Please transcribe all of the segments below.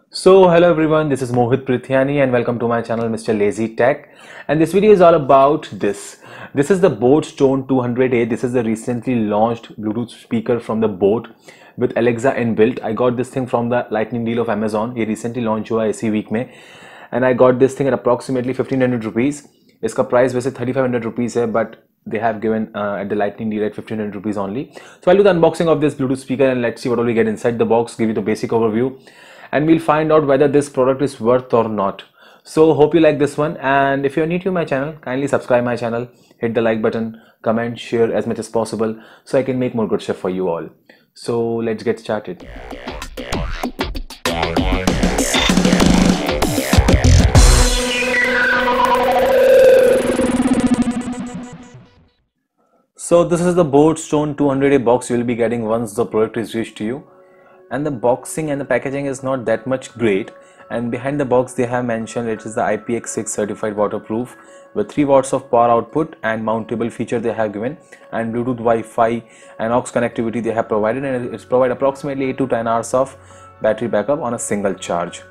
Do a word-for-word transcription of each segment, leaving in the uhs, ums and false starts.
So hello everyone, this is Mohit Prithyani and welcome to my channel Mister Lazy Tech, and this video is all about this. This is the boAt Stone two hundred A. This is the recently launched Bluetooth speaker from the boAt with Alexa inbuilt. I got this thing from the lightning deal of Amazon. ये recently launched हुआ इसी week में, and I got this thing at approximately fifteen hundred rupees. इसका price वैसे thirty-five hundred rupees है, but they have given uh, at the lightning deal at fifteen hundred rupees only. So I'll do the unboxing of this Bluetooth speaker and let's see what all we get inside the box, give you the basic overview, and we'll find out whether this product is worth or not. So hope you like this one, and if you're new to my channel, kindly subscribe my channel, hit the like button, comment, share as much as possible so I can make more good stuff for you all. So let's get started. So this is the boAt Stone two hundred A box you will be getting once the product is reached to you. And the boxing and the packaging is not that much great, and behind the box they have mentioned it is the I P X six certified waterproof with three watts of power output and mountable feature they have given, and Bluetooth, Wi-Fi and aux connectivity they have provided, and it's provide approximately eight to ten hours of battery backup on a single charge.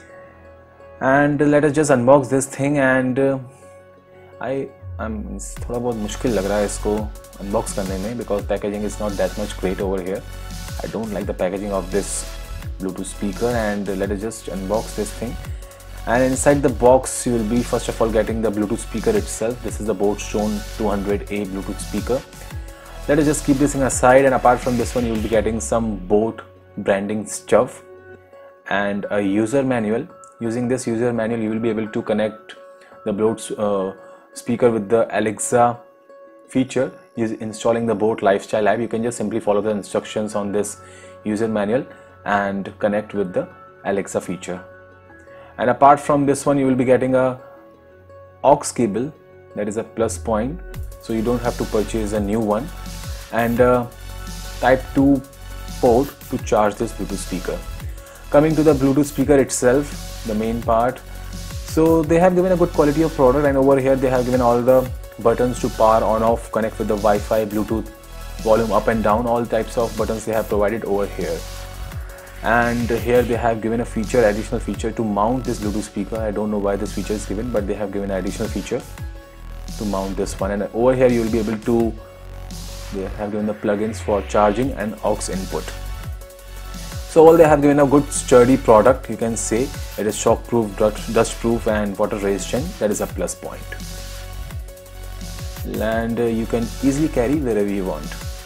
And let us just unbox this thing, and uh, I am थोड़ा बहुत मुश्किल लग रहा है इसको unbox करने में because packaging is not that much great over here. I don't like the packaging of this Bluetooth speaker, and let us just unbox this thing. And inside the box you will be first of all getting the Bluetooth speaker itself. This is the boAt Stone two hundred A Bluetooth speaker. Let us just keep this thing aside, and apart from this one you will be getting some boAt branding stuff and a user manual. Using this user manual you will be able to connect the boAt uh, speaker with the Alexa feature. Is installing the boAt lifestyle app. You can just simply follow the instructions on this user manual and connect with the Alexa feature. And apart from this one you will be getting a aux cable. That is a plus point, so you don't have to purchase a new one, and a type two port to charge this Bluetooth speaker. Coming to the Bluetooth speaker itself, the main part, so they have given a good quality of product, and over here they have given all the buttons to power on off, connect with the Wi-Fi, Bluetooth, volume up and down, all types of buttons they have provided over here. And here they have given a feature, additional feature to mount this Bluetooth speaker. I don't know why this feature is given, but they have given an additional feature to mount this one. And over here you will be able to, they have given the plugins for charging and aux input. So all they have given a good sturdy product. You can say it is shock proof, dust proof and water resistant. That is a plus point. And uh, you can easily carry wherever you want.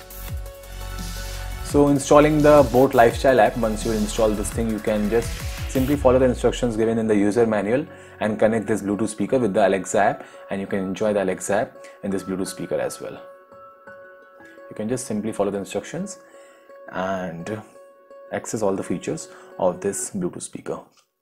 So installing the boAt lifestyle app, once you install this thing you can just simply follow the instructions given in the user manual and connect this Bluetooth speaker with the Alexa app, and you can enjoy the Alexa app in this Bluetooth speaker as well. You can just simply follow the instructions and access all the features of this Bluetooth speaker.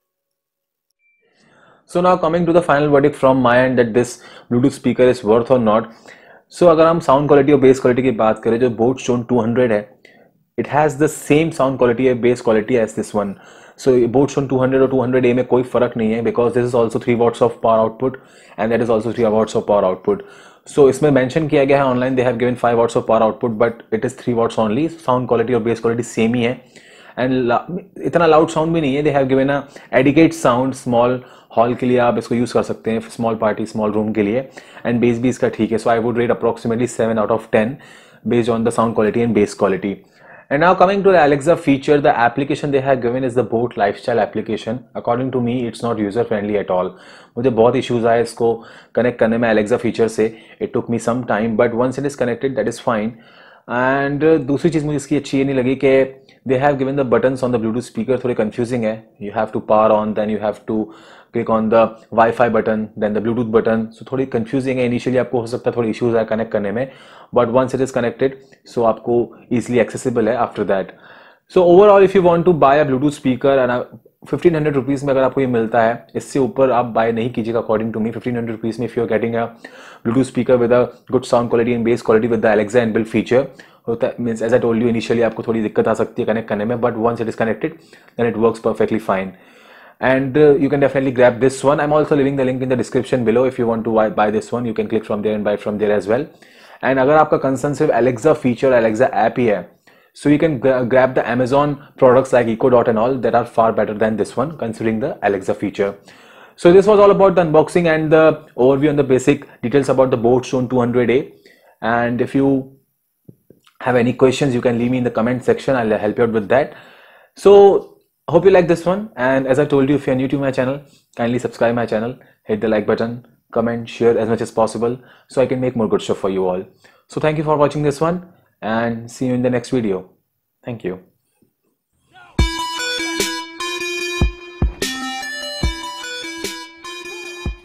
So now coming to the final verdict from my end that this Bluetooth speaker is worth or not. So अगर हम sound quality और bass quality की बात करें, जो boAt Stone two hundred है, it has the same sound quality and bass quality as this one. So boAt Stone two hundred और two hundred A में कोई फर्क नहीं है, because this is also three watts of power output and that is also three watts of power output. So इसमें mention किया गया है online they have given five watts of power output, but it is three watts only. Sound quality और bass quality same ही है, and इतना loud sound भी नहीं है. They have given a adequate sound, small hall के लिए आप इसको यूज़ कर सकते हैं, स्मॉल पार्टी स्मॉल रूम के लिए, एंड बेस भी इसका ठीक है. So I would rate approximately seven out of ten based on the sound quality and bass quality. And now coming to the Alexa feature, the application they have given is the boAt lifestyle application. According to me it's not user friendly at all. मुझे बहुत issues आए इसको connect करने में Alexa feature से. It took me some time, but once it is connected that is fine. And uh, दूसरी चीज़ मुझे इसकी अच्छी ये नहीं लगी कि they have given the buttons on the Bluetooth speaker. थोड़े कंफ्यूजिंग है. You have to power on, then you have to click on the wifi button, then the Bluetooth button. So थोड़ी कंफ्यूजिंग है. इनिशियली आपको हो सकता है थोड़ी issues आए कनेक्ट करने में, but once it is connected so आपको ईजिली एक्सेसिबल है after that. So overall if you want to buy a Bluetooth speaker and fifteen hundred rupees में अगर आपको ये मिलता है, इससे ऊपर आप बाय नहीं कीजिएगा according to me. Fifteen hundred rupees में if you are getting a Bluetooth speaker with a good sound quality and bass quality with the Alexa inbuilt feature, होता है means as I told you initially आपको थोड़ी दिक्कत आ सकती है connect करने में, but once it is connected then it works perfectly fine. And uh, you can definitely grab this one. I'm also leaving the link in the description below. If you want to buy, buy this one, you can click from there and buy from there as well. And अगर आपका concern सिर्फ Alexa feature, Alexa app ही है, So you can gra grab the Amazon products like Echo Dot and all that are far better than this one, considering the Alexa feature. So this was all about the unboxing and the overview and the basic details about the boAt Stone two hundred A. And if you have any questions, you can leave me in the comment section. I'll help you out with that. So hope you like this one, and as I told you, if you're new to my channel, kindly subscribe my channel, hit the like button, comment, share as much as possible so I can make more good stuff for you all. So thank you for watching this one, and see you in the next video. Thank you.